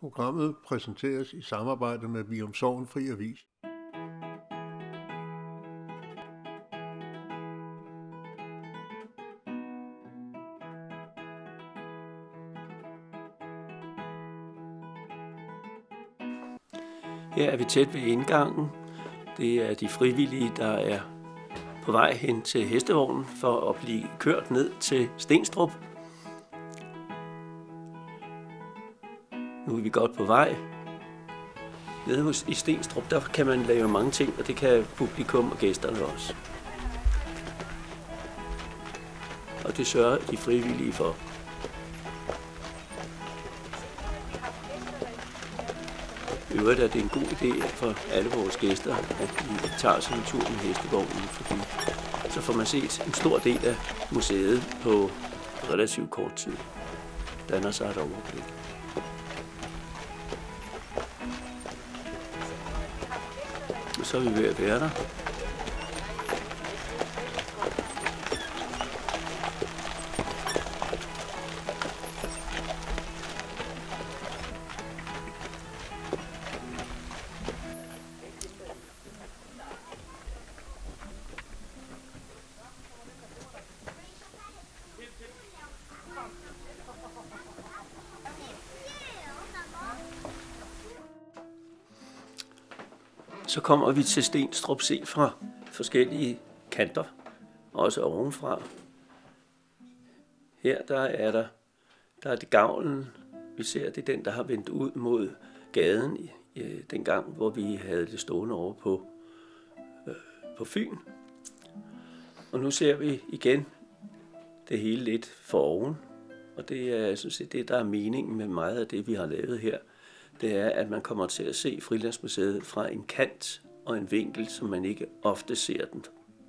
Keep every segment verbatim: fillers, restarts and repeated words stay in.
Programmet præsenteres i samarbejde med Vium Sorgenfri Avis. Her er vi tæt ved indgangen. Det er de frivillige, der er på vej hen til hestevognen for at blive kørt ned til Stenstrup. Nu er vi godt på vej. Nede hos i Stenstrup, der kan man lave mange ting, og det kan publikum og gæsterne også. Og det sørger de frivillige for. I øvrigt er det en god idé for alle vores gæster, at de tager sig en tur med hestevognen, fordi så får man set en stor del af museet på relativt kort tid. Danner sig et overblik. Og så er vi ved at være der. Så kommer vi til Stenstrup set fra forskellige kanter, også ovenfra. Her der er der, der er det gavlen, vi ser, det er den, der har vendt ud mod gaden i, den gang, hvor vi havde det stående over på, øh, på Fyn. Og nu ser vi igen det hele lidt for oven, og det er, jeg synes, det, der er meningen med meget af det, vi har lavet her. Det er, at man kommer til at se Frilandsmuseet fra en kant og en vinkel, som man ikke ofte ser den.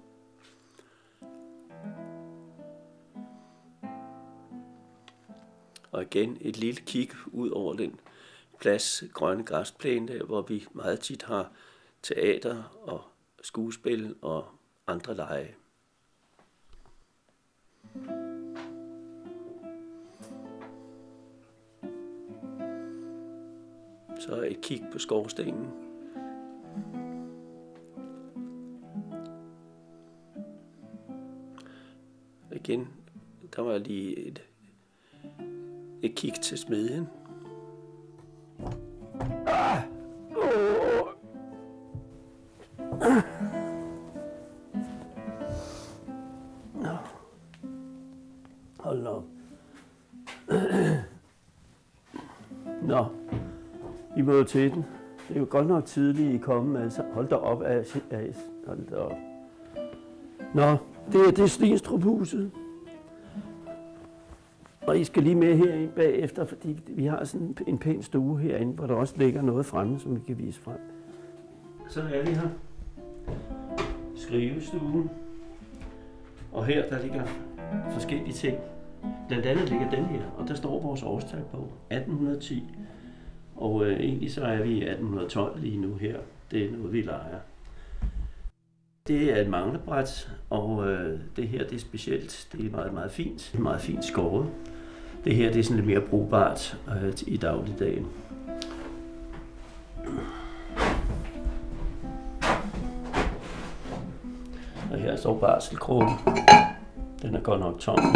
Og igen et lille kig ud over den plads, grønne græsplæne, der hvor vi meget tit har teater og skuespil og andre lege. Så et kig på skorstenen. Igen, der var lige et, et kig til smedjen. Ah! Oh! Nå. Hold op. Nå. I må jo til den. Det er jo godt nok tidligt, I komme, altså. Hold da op, As. Hold da op. Nå, det er det Stenstruphuset. Og I skal lige med herind bagefter, fordi vi har sådan en pæn stue herinde, hvor der også ligger noget fremme, som vi kan vise frem. Så er vi her. Skrivestuen. Og her, der ligger forskellige ting. Blandt andet ligger den her, og der står vores årstal på, atten ti. Og øh, egentlig så er vi i atten tolv lige nu her. Det er noget, vi leger. Det er et manglebræt, og øh, det her det er specielt. Det er meget, meget fint. Det er meget fint skåret. Det her det er sådan lidt mere brugbart øh, i dagligdagen. Og her står barselkrogen. Den er godt nok tom.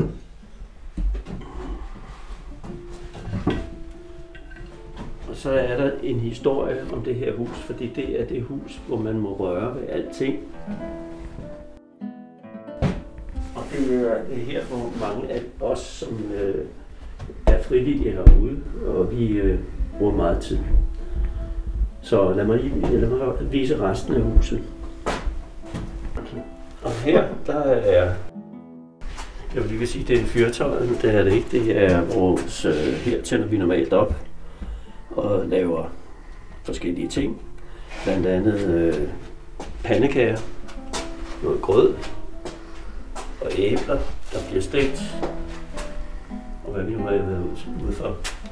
Så er der en historie om det her hus, fordi det er det hus, hvor man må røre ved alting. Og det er her, hvor mange af os, som øh, er frivillige herude, og vi øh, bruger meget tid. Så lad mig, lad mig vise resten af huset. Og her, der er, jeg vil lige sige, det er fyrtøjet, men det er det ikke. Det er vores, øh, her tænder vi normalt op og laver forskellige ting. Blandt andet øh, pandekager, noget grød og æbler, der bliver stegt. Og hvad vi nu har været ude for.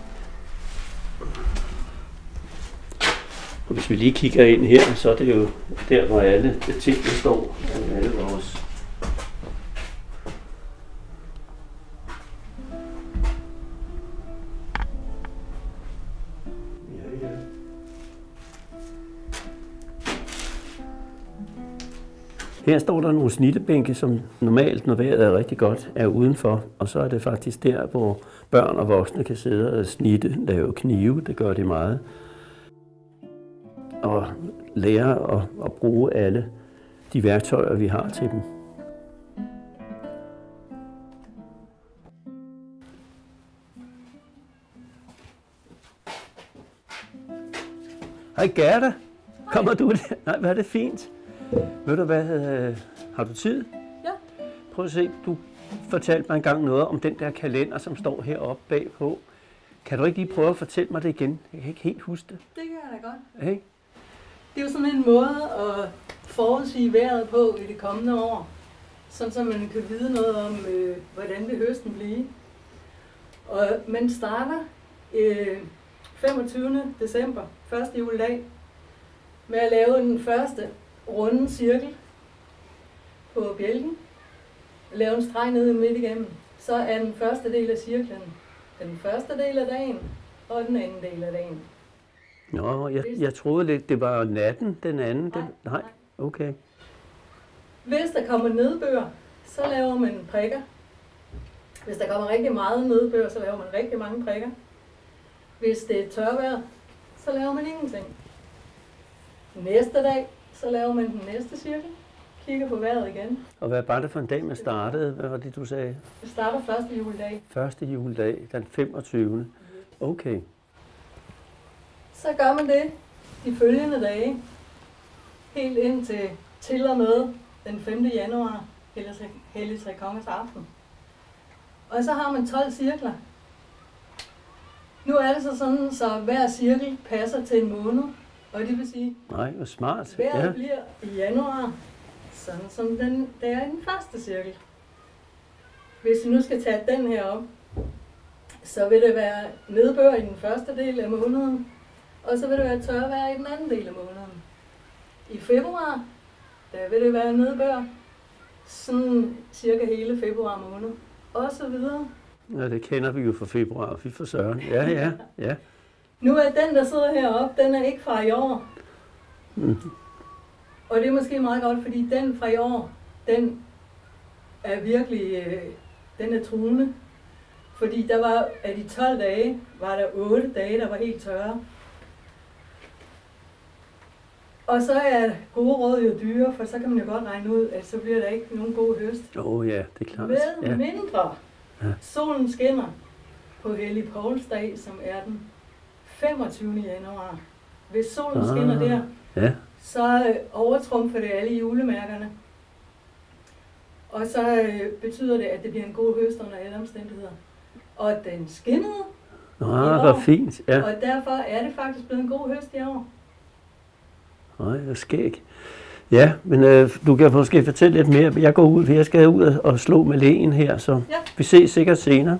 Og hvis vi lige kigger ind her, så er det jo der, hvor alle tingene står. Alle vores Her står der nogle snittebænke, som normalt, når vejret er rigtig godt, er udenfor. Og så er det faktisk der, hvor børn og voksne kan sidde og snitte, lave knive. Det gør de meget. Og lære at, at bruge alle de værktøjer, vi har til dem. Hej Gerda, kommer du der? Nej, hvad er det fint. Ved du hvad, øh, har du tid? Ja. Prøv at se, du fortalte mig engang noget om den der kalender, som står heroppe bagpå. Kan du ikke lige prøve at fortælle mig det igen? Jeg kan ikke helt huske det. Det kan jeg da godt. Hey. Det er jo sådan en måde at forudsige vejret på i det kommende år, sådan så man kan vide noget om, øh, hvordan vil høsten blive. Og man starter øh, femogtyvende december, første juledag, med at lave den første runde cirkel på bjælken. Lave en streg ned midt igennem. Så er den første del af cirklen den første del af dagen og den anden del af dagen. Nå, jeg, jeg troede lidt, det var natten, den anden. Nej, den, nej. nej. Okay. Hvis der kommer nedbør, så laver man prikker. Hvis der kommer rigtig meget nedbør, så laver man rigtig mange prikker. Hvis det er tørvejr, så laver man ingenting. Næste dag, så laver man den næste cirkel. Kigger på vejret igen. Og hvad var det for en dag, man startede? Hvad var det, du sagde? Det starter første juledag. Første juledag, den femogtyvende Okay. Så gør man det de følgende dage. Helt ind til, til og med den femte januar, Hellig Tre Kongers aften. Og så har man tolv cirkler. Nu er det så sådan, så hver cirkel passer til en måned. Og det vil sige, Nej, hvor smart. vejret Ja. bliver i januar, sådan som den, det er i den første cirkel. Hvis vi nu skal tage den her op, så vil det være nedbør i den første del af måneden, og så vil det være tørvejr i den anden del af måneden. I februar, der vil det være nedbør, sådan cirka hele februar måned, og så videre. Ja, det kender vi jo fra februar, fy for søren. Ja, ja, ja. Nu er den, der sidder heroppe, den er ikke fra i år. Mm. Og det er måske meget godt, fordi den fra i år, den er virkelig, øh, den er truende. Fordi der var, af de tolv dage, var der otte dage, der var helt tørre. Og så er gode råd jo dyre, for så kan man jo godt regne ud, at så bliver der ikke nogen god høst. Åh oh, ja, det er klart. Med Ja. mindre Ja. solen skinner på Hellig Pauls dag, som er den femogtyvende januar. Hvis solen Ah, skinner der, Ja. så øh, overtrumfer det alle julemærkerne. Og så øh, betyder det, at det bliver en god høst under alle omstændigheder. Og den skinnede, Nå, år. hvor fint. Ja. og derfor er det faktisk blevet en god høst i år. Nej, det er skæg. Ja, men øh, du kan måske fortælle lidt mere. Jeg går ud, for jeg skal ud og- og slå med lægen her, så Ja. vi ses sikkert senere.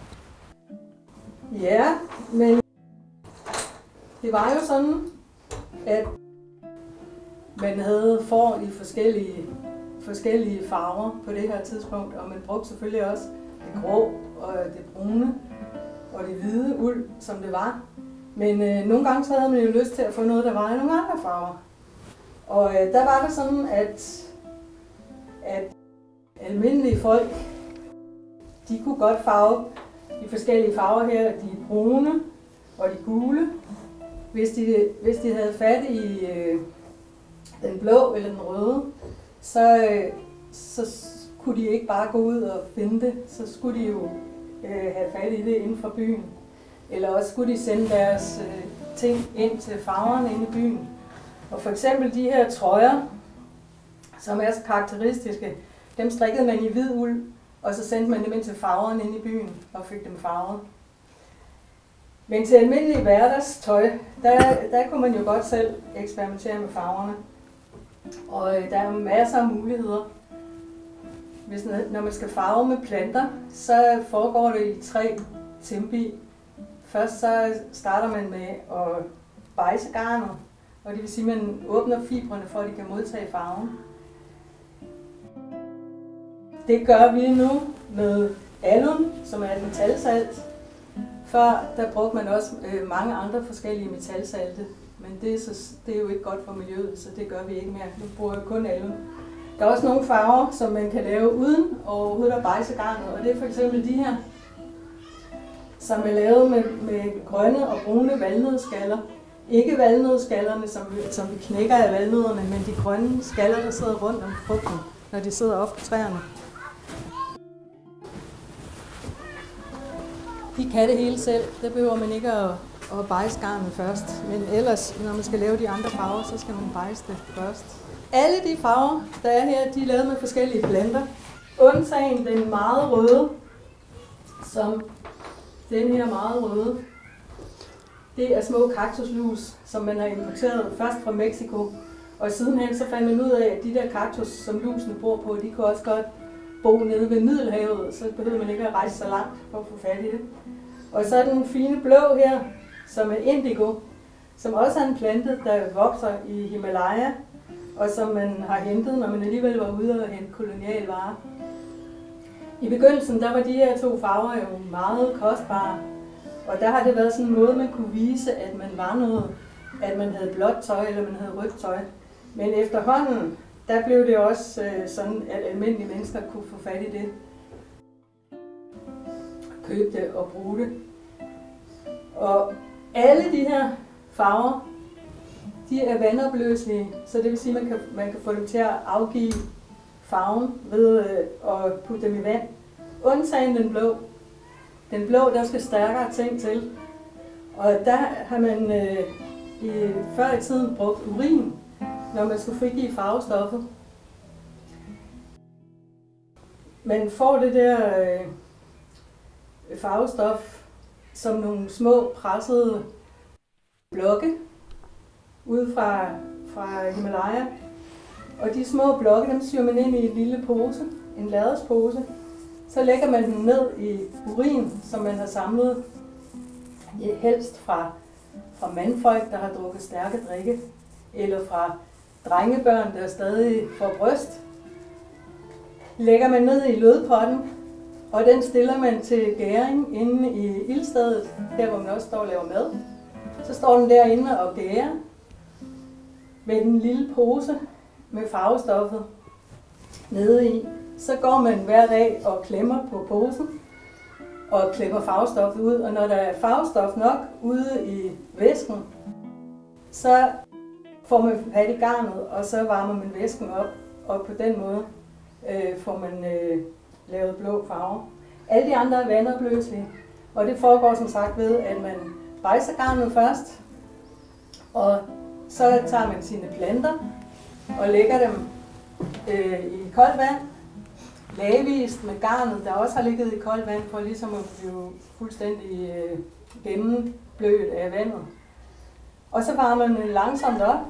Ja, men det var jo sådan, at man havde får i forskellige, forskellige farver på det her tidspunkt, og man brugte selvfølgelig også det grå og det brune og det hvide uld, som det var. Men øh, nogle gange så havde man jo lyst til at få noget, der var i nogle andre farver. Og øh, der var det sådan, at, at almindelige folk, de kunne godt farve de forskellige farver her, de brune og de gule. Hvis de, hvis de havde fat i øh, den blå eller den røde, så, øh, så kunne de ikke bare gå ud og finde det. Så skulle de jo øh, have fat i det inden for byen. Eller også skulle de sende deres øh, ting ind til farverne inde i byen. Og for eksempel de her trøjer, som er så karakteristiske, dem strikkede man i hvid uld, og så sendte man dem ind til farverne inde i byen og fik dem farvet. Men til almindelig hverdagstøj, der, der kunne man jo godt selv eksperimentere med farverne. Og øh, der er masser af muligheder. Hvis, når man skal farve med planter, så foregår det i tre tempi. Først så starter man med at bejse garnet, og det vil sige, at man åbner fibrene for, at de kan modtage farven. Det gør vi nu med alun, som er et metalsalt. Før der brugte man også øh, mange andre forskellige metalsalte, men det er, så, det er jo ikke godt for miljøet, så det gør vi ikke mere. Nu bruger vi kun alun. Der er også nogle farver, som man kan lave uden overhovedet at bejse garnet, og det er for eksempel de her, som er lavet med, med grønne og brune valnødskaller. Ikke valnødskallerne, som vi, som vi knækker af valnødderne, men de grønne skaller, der sidder rundt om frugten, når de sidder oppe på træerne. De kan det hele selv. Der behøver man ikke at, at bejse garnet først. Men ellers, når man skal lave de andre farver, så skal man bejse det først. Alle de farver, der er her, de er lavet med forskellige planter. Undtagen den meget røde, som den her meget røde. Det er små kaktuslus, som man har importeret først fra Mexico. Og sidenhen så fandt man ud af, at de der kaktus, som lusene bor på, de kunne også godt bo nede ved Middelhavet, så behøvede man ikke at rejse så langt for at få fat i det. Og så er den fine blå her, som er indigo, som også er en plante, der vokser i Himalaya, og som man har hentet, når man alligevel var ude og hente kolonialvarer. I begyndelsen, der var de her to farver jo meget kostbare, og der har det været sådan en måde, man kunne vise, at man var noget, at man havde blåt tøj, eller man havde rødt tøj. Men efterhånden, der blev det også øh, sådan, at almindelige mennesker kunne få fat i det. Købe det og bruge det. Og alle de her farver, de er vandopløselige, så det vil sige, at man kan, man kan få dem til at afgive farven ved øh, at putte dem i vand. Undtagen den blå. Den blå, der skal stærkere ting til. Og der har man øh, i, før i tiden brugt urin, når man skulle frigive farvestoffet. Man får det der øh, farvestof som nogle små pressede blokke ude fra, fra Himalaya. Og de små blokke, dem syr man ind i en lille pose, en lærredspose. Så lægger man den ned i urin, som man har samlet helst fra, fra mandfolk, der har drukket stærke drikke, eller fra drengebørn, der stadig får bryst. Lægger man ned i lødpotten, og den stiller man til gæring inde i ildstedet, her hvor man også står og laver mad. Så står den derinde og gærer med den lille pose med farvestoffet nede i. Så går man hver dag og klemmer på posen og klemmer farvestoffet ud, og når der er farvestof nok ude i væsken, så får man fat i garnet, og så varmer man væsken op, og på den måde øh, får man øh, lavet blå farver. Alle de andre er vandopløselige, og det foregår som sagt ved, at man bejser garnet først, og så tager man sine planter og lægger dem øh, i koldt vand, lavvist med garnet, der også har ligget i koldt vand, for ligesom at blive fuldstændig øh, gennemblødt af vandet. Og så varmer man langsomt op,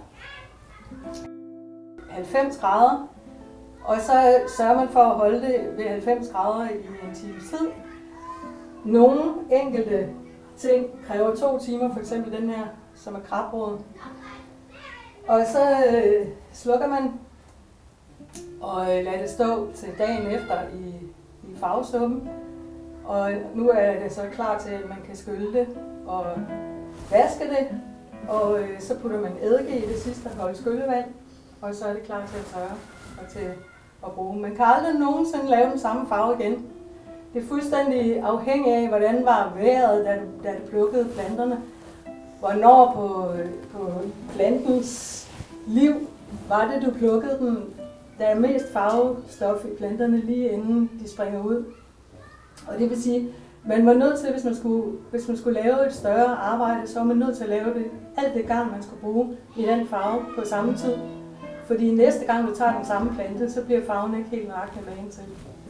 halvfems grader, og så sørger man for at holde det ved halvfems grader i en times tid. Nogle enkelte ting kræver to timer, for eksempel den her, som er krabbrød. Og så øh, slukker man og lader det stå til dagen efter i, i farvesuppen. Og nu er det så klar til, at man kan skylle det og vaske det. Og øh, så putter man eddike i det sidste kolde skyllevand, og så er det klar til at tørre og til at bruge. Man kan aldrig nogensinde lave den samme farve igen. Det er fuldstændig afhængigt af, hvordan var vejret, da du, da du plukkede planterne. Hvornår på, på plantens liv var det, du plukkede den. Der er mest farvestof i planterne lige inden de springer ud. Og det vil sige, man var nødt til, hvis man skulle, hvis man skulle lave et større arbejde, så var man nødt til at lave det, alt det garn, man skulle bruge i den farve på samme tid. Fordi næste gang du tager den samme plante, så bliver farven ikke helt nøjagtig med en til.